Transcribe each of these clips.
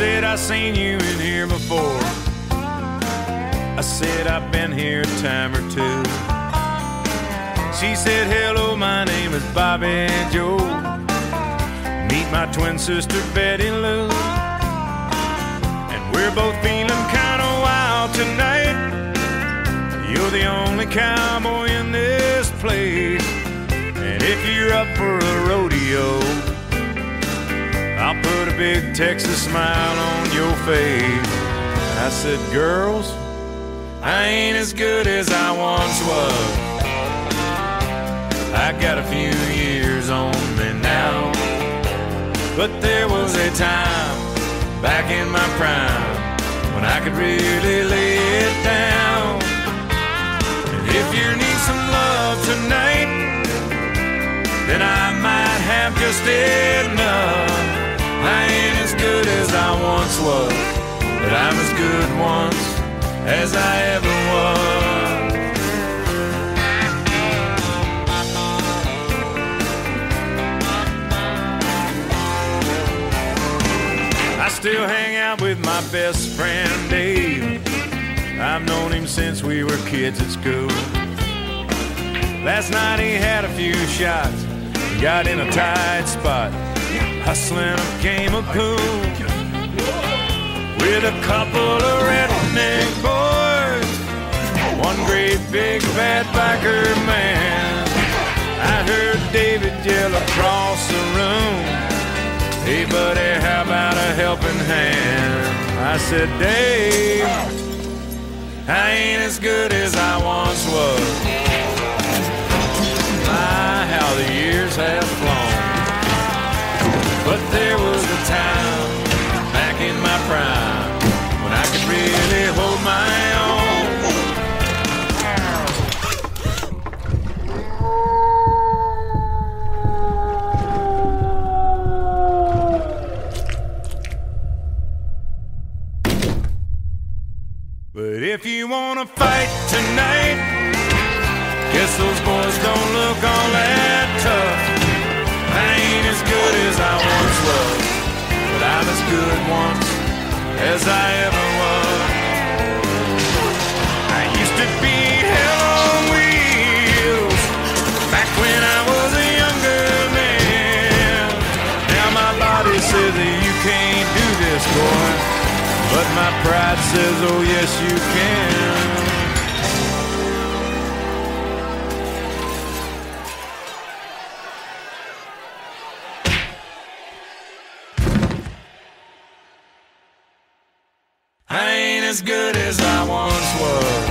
said, I seen you in here before. I said, I've been here a time or two. She said, hello, my name is Bobby Joe. Meet my twin sister, Betty Lou. And we're both feeling kinda wild tonight. You're the only cowboy in this place. And if you're up for a rodeo, I'll put a big Texas smile on your face. I said, girls, I ain't as good as I once was. I got a few years on me now. But there was a time back in my prime when I could really lay it down. And if you need some love tonight, then I might have just enough. I ain't as good as I once was, but I'm as good once as I ever was. I still hang out with my best friend Dave. I've known him since we were kids at school. Last night he had a few shots, got in a tight spot, hustling a game of pool with a couple of redneck boys, one great big fat biker man. I heard David yell across the room, hey buddy, how about a helping hand? I said, Dave, I ain't as good as I once was. My, how the years have flown. But there was a time back in my prime when I could really hold my own. But if you wanna fight tonight, guess those boys don't look all that tough. I ain't as good as I once was, but I'm as good once as I ever was. I used to be hell on wheels back when I was a younger man. Now my body says that you can't do this, boy, but my pride says, oh yes you can. As good as I once was.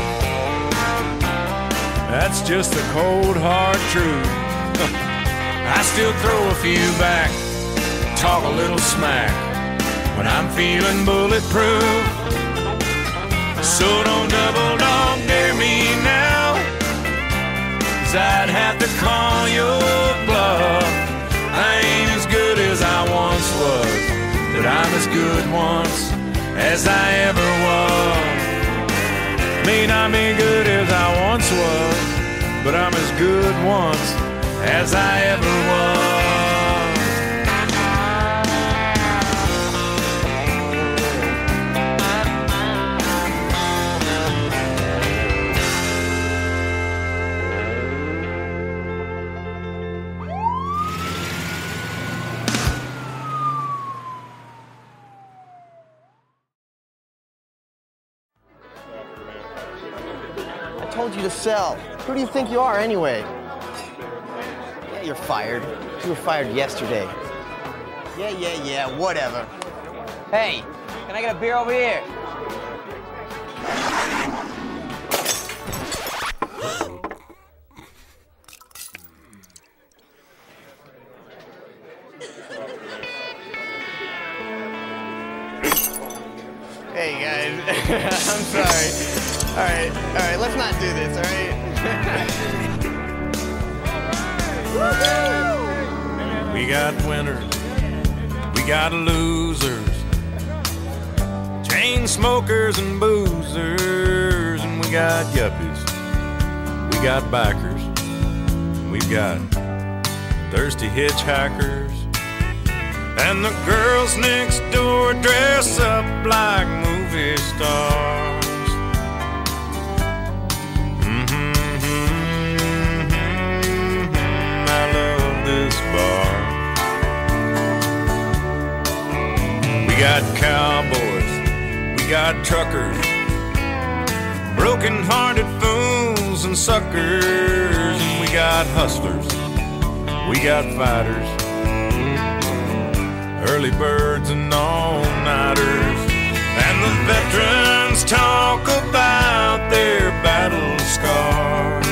That's just the cold hard truth. I still throw a few back, talk a little smack when I'm feeling bulletproof. So don't double dog dare me now, 'cause I'd have to call your bluff. I ain't as good as I once was, but I'm as good once as I ever was. May not be good as I once was, but I'm as good once as I ever was. I told you to sell. Who do you think you are anyway? Yeah, you're fired. You were fired yesterday. Yeah, whatever. Hey, can I get a beer over here? Hey guys, I'm sorry. All right, let's not do this, all right? We got winners, we got losers, chain smokers and boozers, and we got yuppies, we got bikers, we've got thirsty hitchhikers. and the girls next door dress up like movie stars. I love this bar. We got cowboys, we got truckers, broken-hearted fools and suckers, and we got hustlers, we got fighters, early birds and all-nighters, and the veterans talk about their battle scars.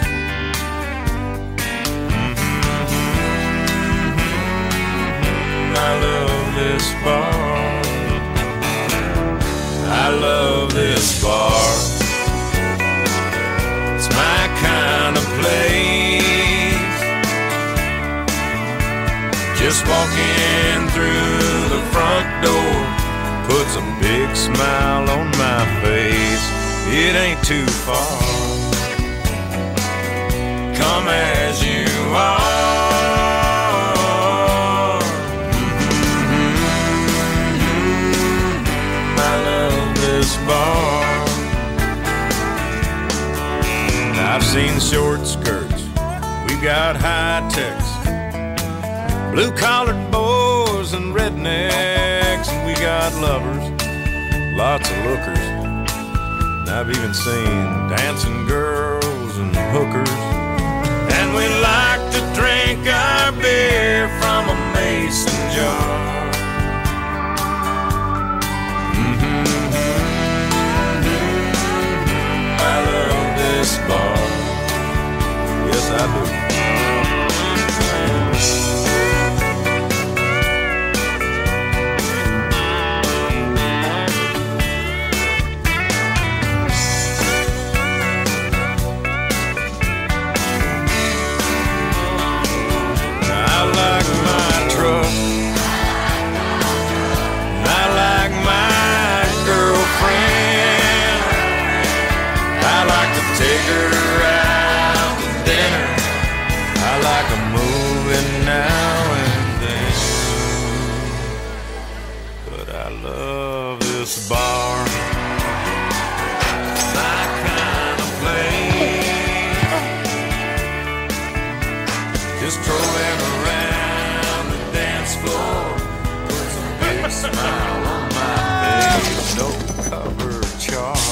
I love this bar. I love this bar. It's my kind of place. Just walking through the front door puts a big smile on my face. It ain't too far. Come as you are. Bar. I've seen short skirts, we've got high techs, blue-collared boys and rednecks, and we got lovers, lots of lookers. And I've even seen dancing girls and hookers. And we like to drink our beer from a mason jar. Bar. Yes, I do. I like my truck. I like my girlfriend. I like to take her out to dinner. I like a movie now and then. But I love this bar. My kind of place. Just strolling around the dance floor. Puts a big smile on my face. No cover charge.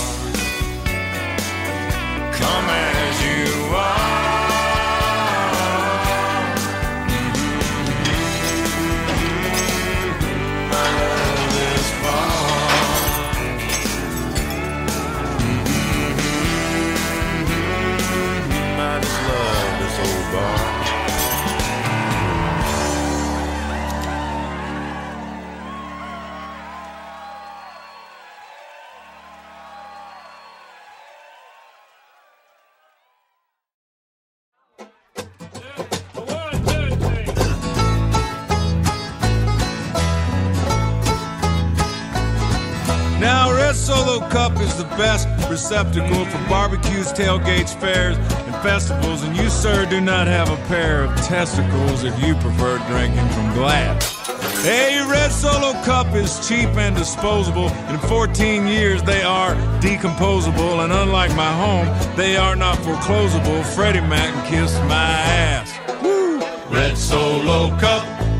Come as you are. I love this bar. I just love this old bar. Now, Red Solo Cup is the best receptacle for barbecues, tailgates, fairs, and festivals, and you, sir, do not have a pair of testicles if you prefer drinking from glass. Hey, Red Solo Cup is cheap and disposable. In 14 years, they are decomposable, and unlike my home, they are not foreclosable. Freddie Mac kissed my ass. Woo! Red Solo Cup,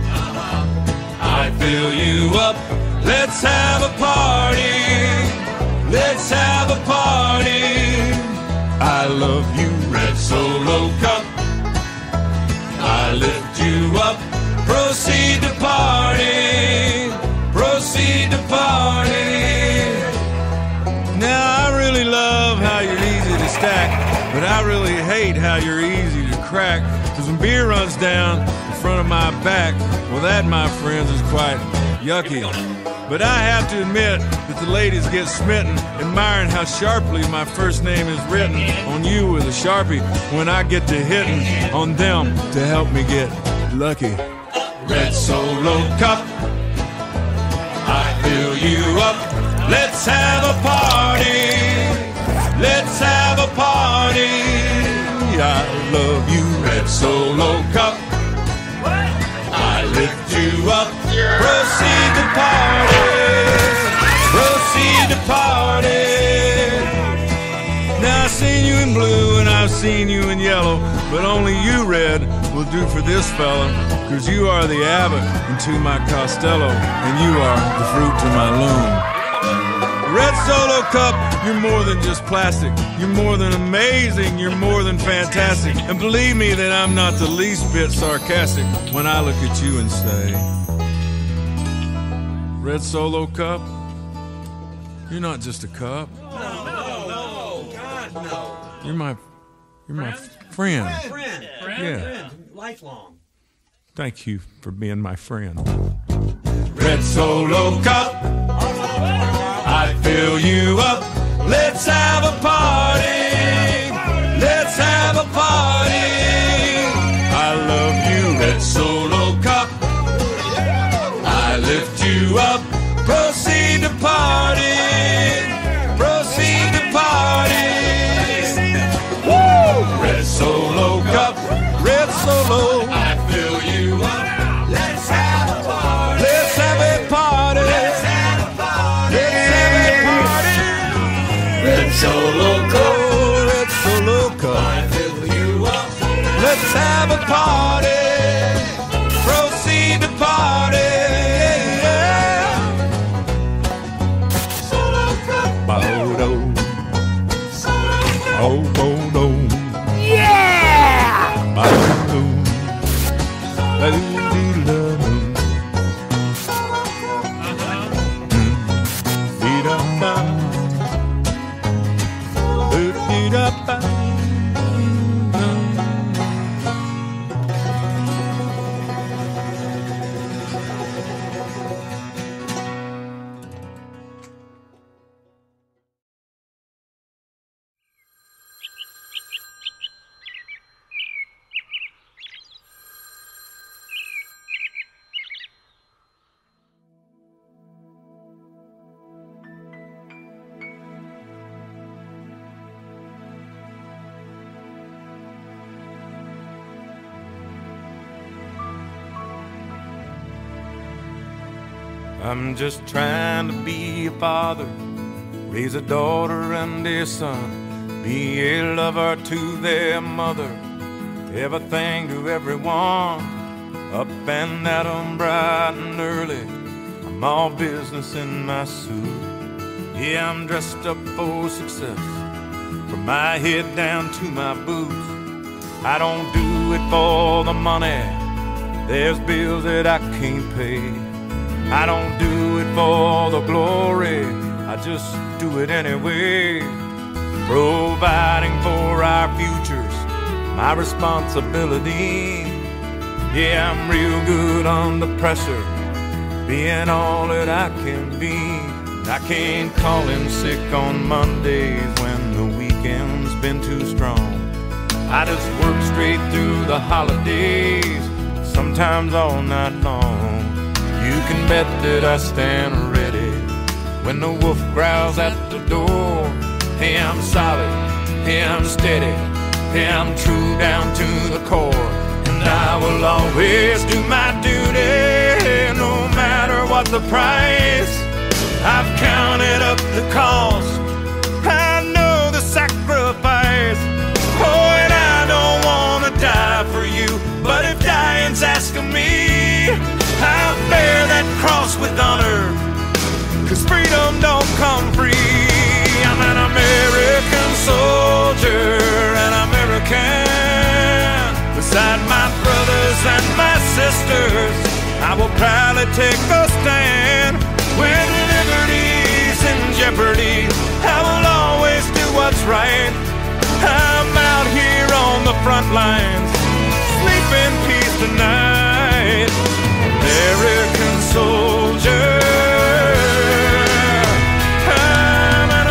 I fill you up. Let's have a party. Let's have a party. I love you, Red Solo Cup. I lift you up. Proceed to party. Proceed to party. Now, I really love how you're easy to stack, but I really hate how you're easy to crack. Cause when beer runs down the front of my back, well, that, my friends, is quite yucky. But I have to admit that the ladies get smitten, admiring how sharply my first name is written on you with a Sharpie when I get to hitting on them to help me get lucky. Red Solo Cup, I fill you up. Let's have a party. Let's have a party. I love you, Red Solo Cup. I lift you you up. Proceed to party. Proceed to party. Now I've seen you in blue and I've seen you in yellow, but only you, Red, will do for this fella, 'cause you are the Abbott into my Costello, and you are the fruit to my loom. Red Solo Cup, you're more than just plastic. You're more than amazing. You're more than fantastic. And believe me that I'm not the least bit sarcastic when I look at you and say, Red Solo Cup, you're not just a cup. No, God, no. You're my friend. Friend. Yeah. Lifelong. Thank you for being my friend. Red Solo Cup, I fill you up. Let's have a party. Let's have a party. I love you, Red Solo Cup. I lift you up. Proceed to party. Proceed to party. Woo! Red Solo Cup. Red Solo. I fill you up. Let's have a party. Let's have a party. Let's have a party. Let's have a party. Red Solo Cup. Red Solo Cup. I fill you up. Let's have a party. Proceed to party. Solo Cup. Bo-do. Solo Cup. Oh, bo-do. Yeah! Bo-do. I'm just trying to be a father, raise a daughter and a son, be a lover to their mother, everything to everyone, up and at 'em bright and early. I'm all business in my suit. Yeah, I'm dressed up for success, from my head down to my boots. I don't do it for the money, there's bills that I can't pay. I don't do it for the glory, I just do it anyway. Providing for our futures, my responsibility. Yeah, I'm real good under pressure, being all that I can be. I can't call in sick on Mondays when the weekend's been too strong. I just work straight through the holidays, sometimes all night long. You can bet that I stand ready when the wolf growls at the door. Hey, I'm solid, hey, I'm steady, hey, I'm true down to the core. And I will always do my duty, no matter what the price. I've counted up the cost, I know the sacrifice. Oh, and I don't want to die for you, but if dying's asking me, I'll bear that cross with honor, 'cause freedom don't come free. I'm an American soldier, an American. Beside my brothers and my sisters, I will proudly take a stand. When liberty's in jeopardy, I will always do what's right. I'm out here on the front lines, sleep in peace tonight. American soldier, I'm an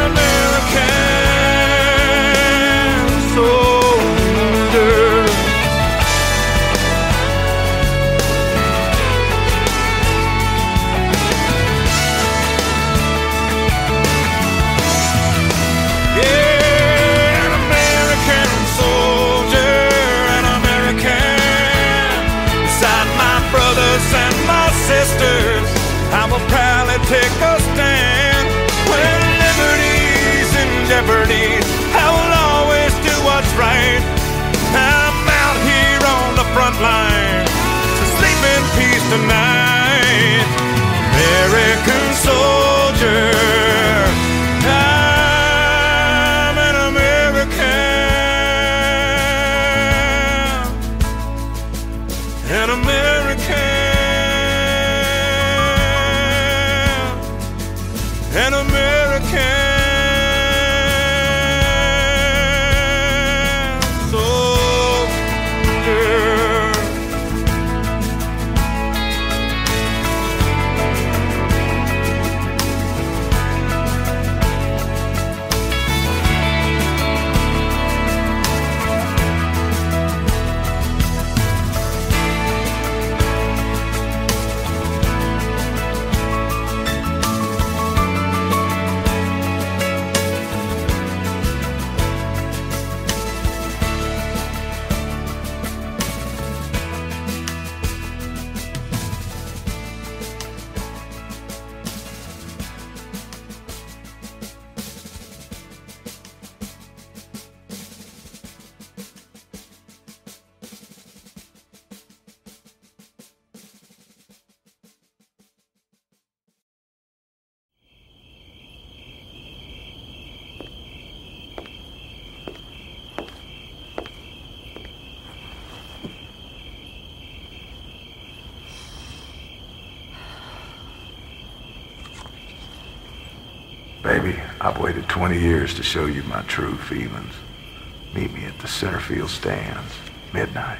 American soldier. Yeah, an American soldier, an an American. Baby, I've waited 20 years to show you my true feelings. Meet me at the center field stands, midnight.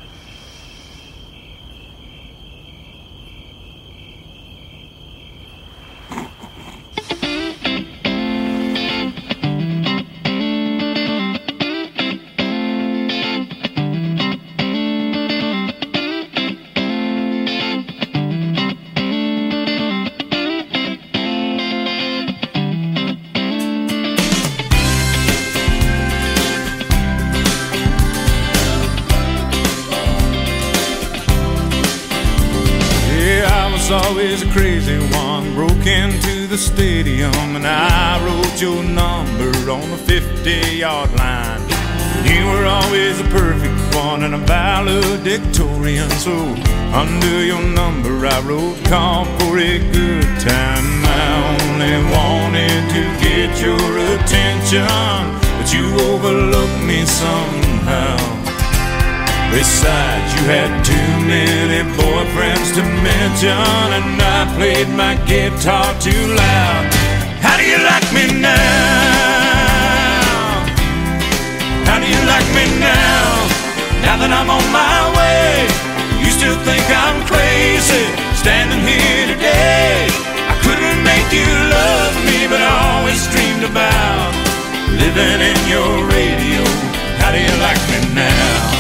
Always a crazy one, broke into the stadium and I wrote your number on the 50-yard line. You were always a perfect one and a valedictorian, so under your number I wrote, call for a good time. I only wanted to get your attention, but you overlooked me somehow. Besides, you had too many boyfriends to mention, and I played my guitar too loud. How do you like me now? How do you like me now? Now that I'm on my way, you still think I'm crazy, standing here today. I couldn't make you love me, but I always dreamed about living in your radio. How do you like me now?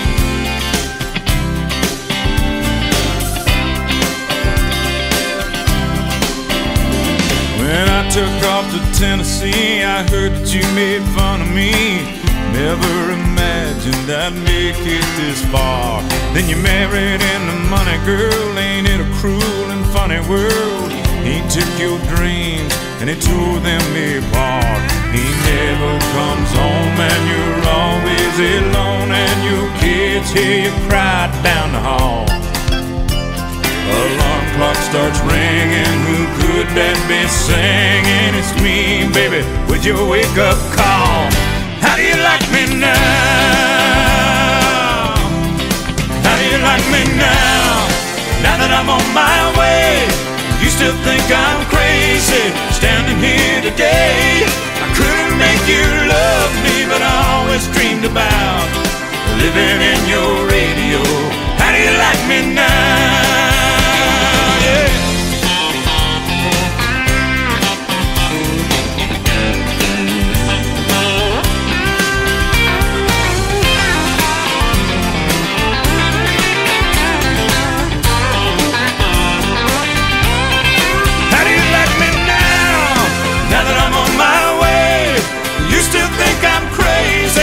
When I took off to Tennessee, I heard that you made fun of me. Never imagined I'd make it this far. Then you married into money, girl. Ain't it a cruel and funny world? He took your dreams and he tore them apart. He never comes home and you're always alone, and your kids hear you cry down the hall. Alarm clock starts ringing, who could that be singing? It's me, baby, with your wake-up call. How do you like me now? How do you like me now? Now that I'm on my way, you still think I'm crazy, standing here today. I couldn't make you love me, but I always dreamed about living in your radio. How do you like me now?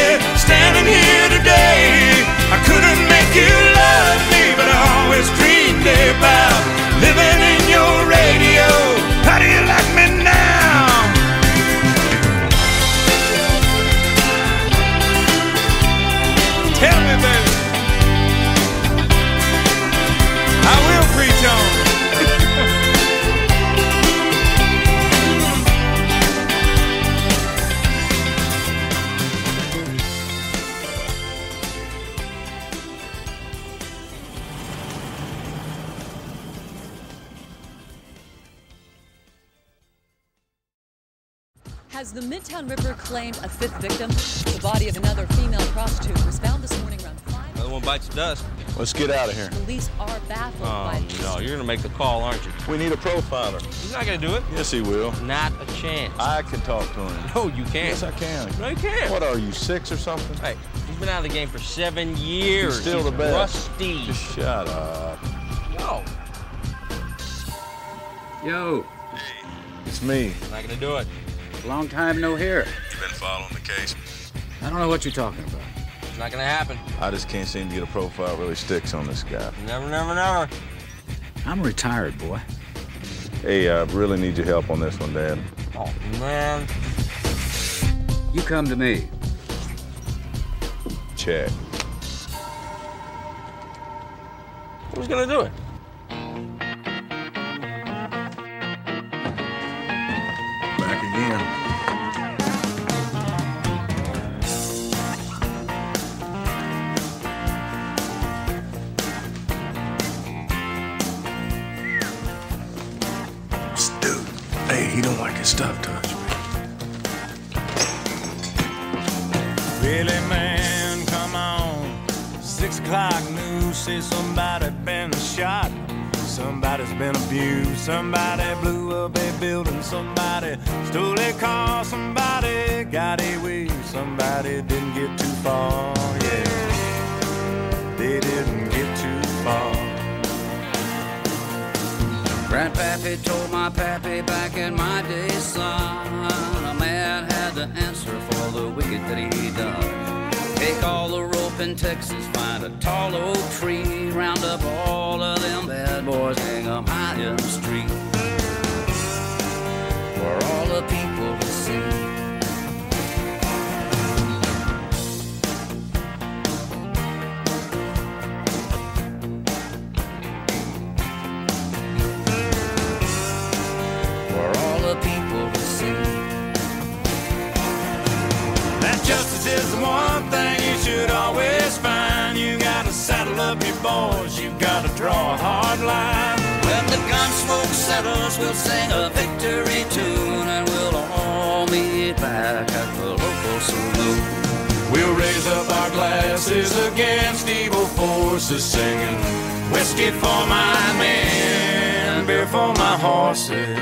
Standing here today, I couldn't make you love me, but I always dreamed Has the Midtown Ripper claimed a fifth victim? The body of another female prostitute was found this morning around 5. Another one bites the dust. Let's get out of here. Police are baffled by this. No, you're gonna make the call, aren't you? We need a profiler. He's not gonna do it. Yes, he will. Not a chance. I can talk to him. No, you can't. Yes, I can. No, you can't. What are you, 6 or something? Hey, he's been out of the game for 7 years. He's still the best. Rusty. Just shut up. No. Yo. Hey, it's me. Not gonna do it. Long time no hear. You been following the case? I don't know what you're talking about. It's not gonna happen. I just can't seem to get a profile that really sticks on this guy. Never, never, never. I'm retired, boy. Hey, I really need your help on this one, Dad. Oh, man. You come to me. Check. Who's gonna do it? Back again. Dude, hey, he don't like his stuff touched. Really, man, come on. 6 o'clock news says somebody been shot. Somebody's been abused. Somebody blew up a building. Somebody stole a car. Somebody got away. Somebody didn't get too far. Yeah, they didn't get too far. Grandpappy told my pappy back in my day, son, a man had to answer for the wicked that he done. Take all the rope in Texas, find a tall oak tree, round up all of them bad boys, hang 'em high in the street, for all the people to see. Justice is the one thing you should always find. You gotta saddle up your boys, you gotta draw a hard line. When the gun smoke settles, we'll sing a victory tune, and we'll all meet back at the local saloon. We'll raise up our glasses against evil forces, singing whiskey for my men, beer for my horses.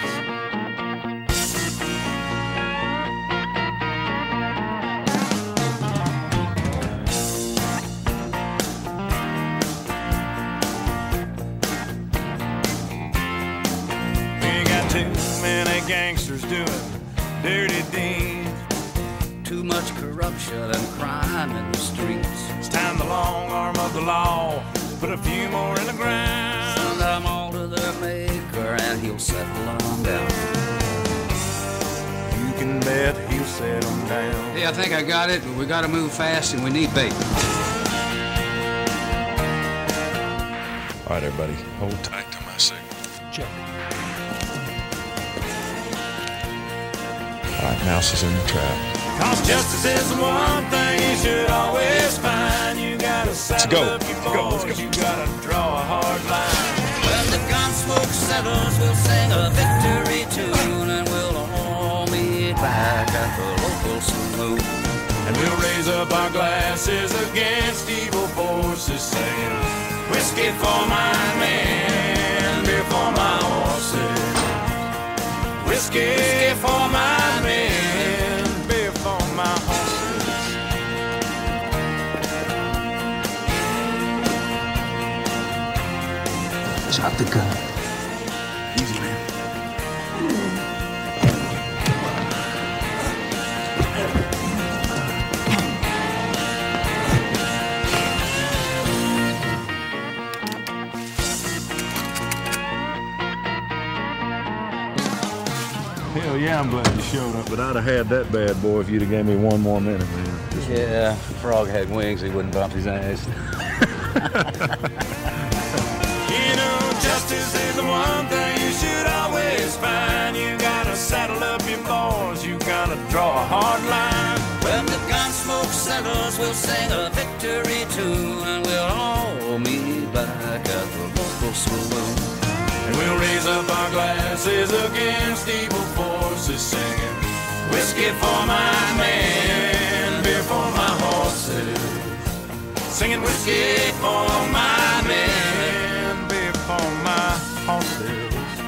Gangsters doing dirty deeds. Too much corruption and crime in the streets. It's time the long arm of the law put a few more in the ground. Send them all to their maker and he'll settle them down. You can bet he'll settle them down. Hey, I think I got it, but we gotta move fast and we need bait. All right, everybody, hold tight to my signal. Check. All right, mouse is in the trap. Cause justice is the one thing you should always find. You gotta saddle up your boys, you gotta draw a hard line. When the gun smoke settles, we'll sing a victory tune, and we'll all meet back at the local saloon. And we'll raise up our glasses against evil forces, singing whiskey for my men, beer for my horses. Whiskey for my men, beer for my horses. Drop the gun. Easy, man. Hell yeah, I'm glad you showed up, but I'd have had that bad boy if you'd have gave me 1 more minute, man. Yeah, if the frog had wings, he wouldn't bump his ass. You know, justice is the one thing you should always find. You gotta saddle up your boys, you gotta draw a hard line. When the gun smoke settles, we'll sing a victory tune, and we'll all meet back at the local saloon. And we'll raise up our glasses against evil forces, singing whiskey for my men, beer for my horses. Singing whiskey for my men, beer for my horses.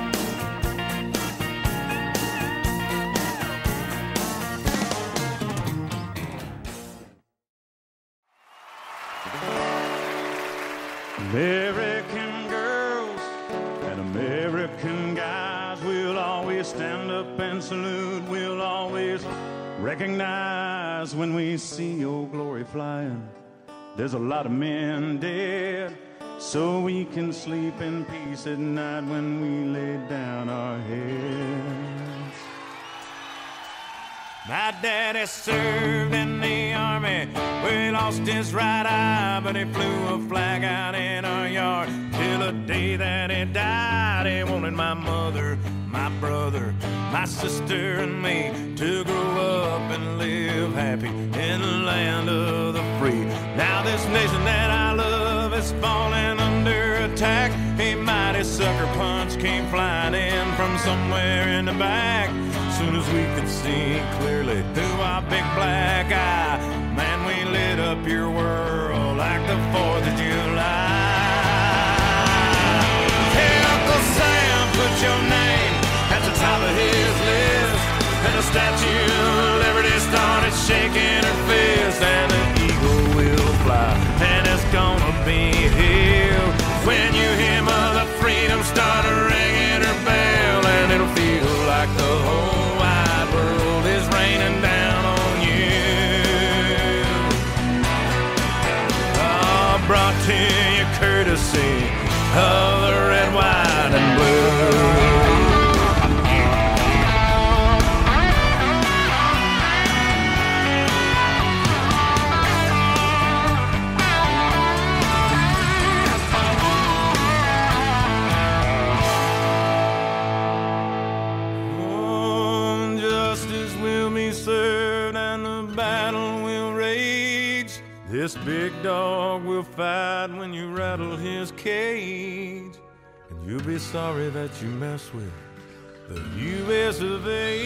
American girls and American guys will always stand up and salute. We'll always recognize when we see your glory flying. There's a lot of men dead, so we can sleep in peace at night when we lay down our heads. My daddy served in the army, where he lost his right eye, but he flew a flag out in our yard till the day that he died. He wanted my mother, my brother, my sister and me to grow up and live happy in the land of the free. Now this nation that I love is falling under attack. A mighty sucker punch came flying in from somewhere in the back. Soon as we could see clearly through our big black eye, man, we lit up your world like the 4th of July. Hey, Uncle Sam, put your name at the top of his list, and the Statue of Liberty started shaking her fist, and the eagle will fly, and it's gonna be here when you hear Mother Freedom start ringing her bell, and it'll feel like the whole wide world is raining down on you. Oh, brought to you courtesy of the red, white, and blue. This big dog will fight when you rattle his cage, and you'll be sorry that you mess with the U.S. of A.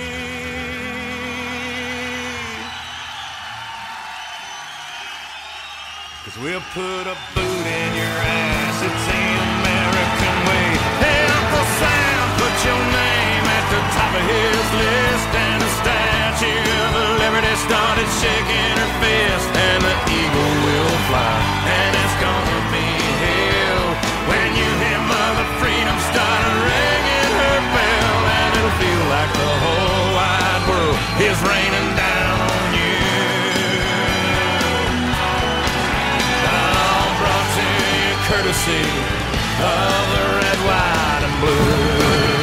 'Cause we'll put a boot in your ass, it's the American way. Hey, Uncle Sam, put your name at the top of his list, and the Statue of Liberty started shaking her fist, and the eagle will fly, and it's gonna be hell when you hear Mother Freedom start ringing her bell, and it'll feel like the whole wide world is raining down on you. All brought to you courtesy of the red, white, and blue.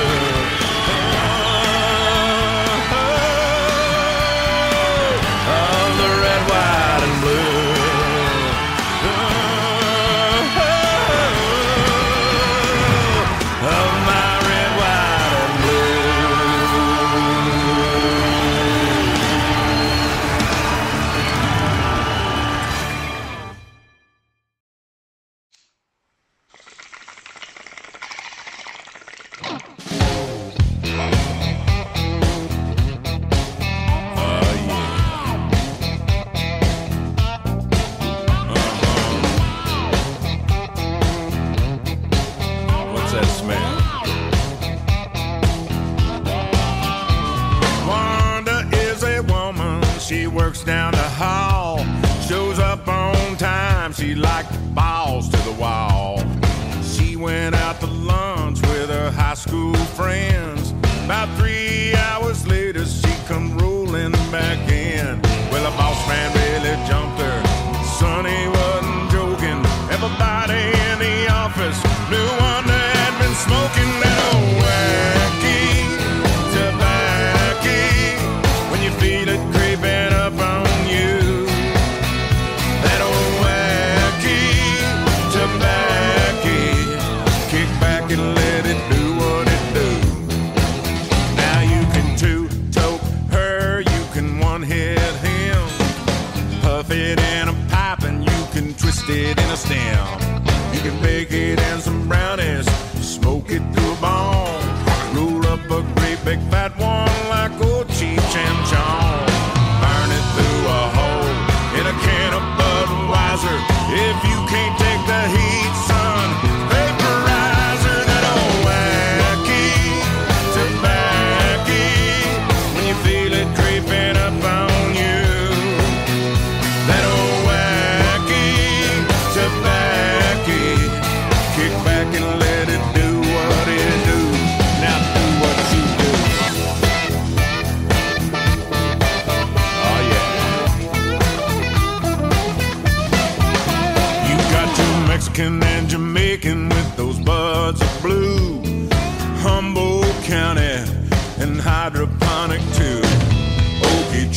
Down the hall, shows up on time, she like balls to the wall. She went out to lunch with her high school friends. About 3 hours later, she come rolling back in. Well, the boss man really jumped her, Sonny wasn't joking. Everybody in the office knew one that had been smoking that old wacky tobacco. When you feel it creeping up on you, that old wacky tobacco, kick back and let it do what it do. Now you can two-toke her, you can one-hit him, puff it in a pipe and you can twist it in a stem. You can bake it in some brownies, smoke it to a bone, roll up a great big fat one like old Cheech and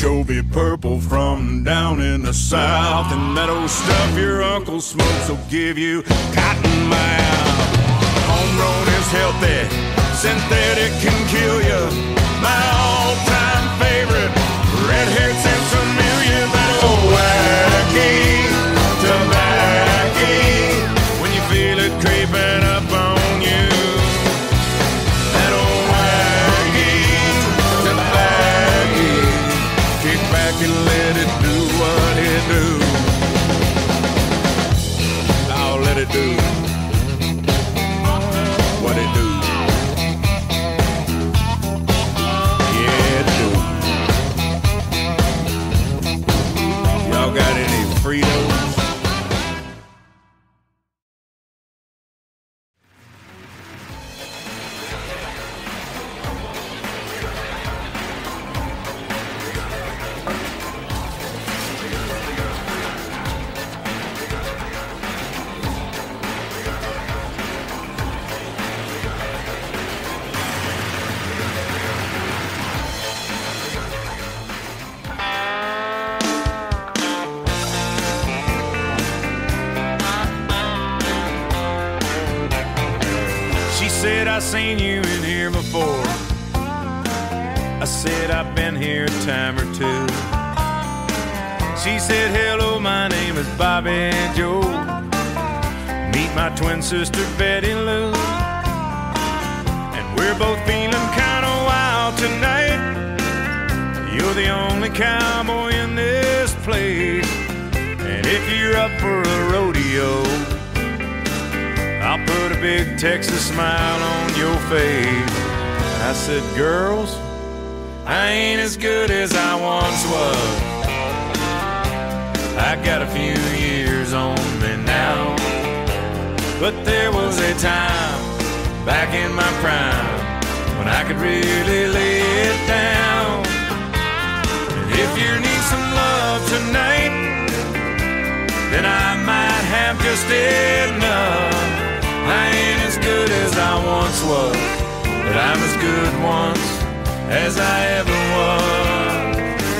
anchovy purple from down in the south. And that old stuff your uncle smokes will give you cotton mouth. Homegrown is healthy, synthetic can kill you. My all-time favorite, red-haired Sinsemilla, that old wacky tobacco. When you feel it creeping up on you, that old wacky tobacco. Kick back and let it do what it do. I'll let it do what it do. Got any Fritos? Said I seen you in here before. I said I've been here a time or two. She said, hello, my name is Bobby Joe. Meet my twin sister Betty Lou. And we're both feeling kinda wild tonight. You're the only cowboy in this place. And if you're up for a rodeo, I'll put a big Texas smile on your face. I said, girls, I ain't as good as I once was. I got a few years on me now. But there was a time back in my prime when I could really lay it down. And if you need some love tonight, then I might have just enough. I ain't as good as I once was, but I'm as good once as I ever was.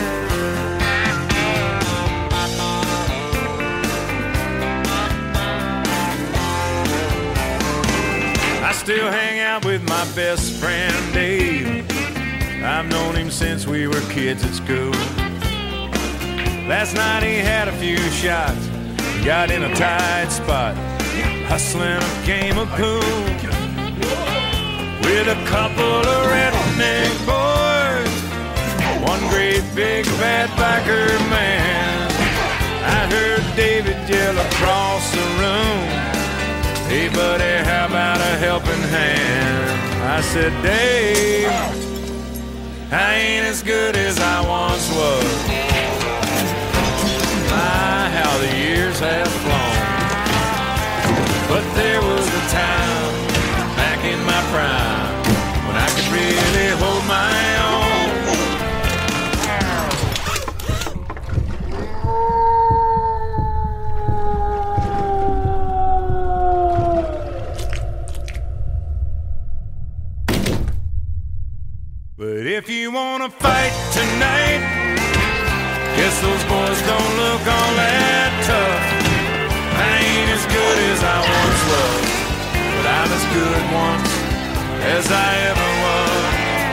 I still hang out with my best friend Dave. I've known him since we were kids at school. Last night he had a few shots, got in a tight spot, hustling a game of pool with a couple of redneck boys, one great big fat biker man. I heard David yell across the room, hey buddy, how about a helping hand? I said, Dave, I ain't as good as I once was. My, how the years have flown. But there was a time back in my prime when I could really hold my own. But if you wanna fight tonight, guess those boys don't look all that tough. I ain't as good as I once was, but I'm as good once as I ever was.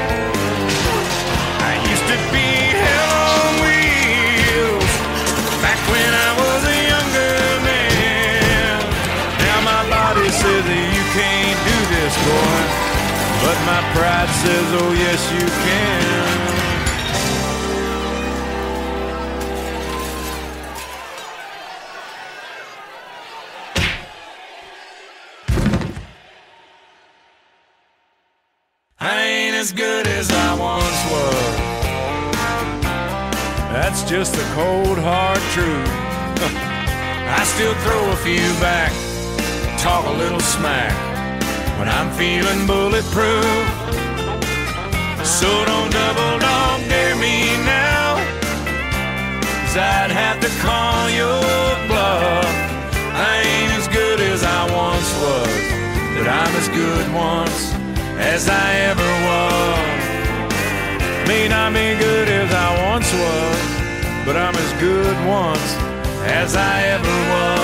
I used to be hell on wheels back when I was a younger man. Now my body says that you can't do this, boy, but my pride says, oh yes you can. I ain't as good as I once was. That's just the cold hard truth. I still throw a few back, talk a little smack when I'm feeling bulletproof. So don't double dog dare me now, 'cause I'd have to call your bluff. I ain't as good as I once was, but I'm as good once as I ever was. May not be good as I once was, but I'm as good once as I ever was.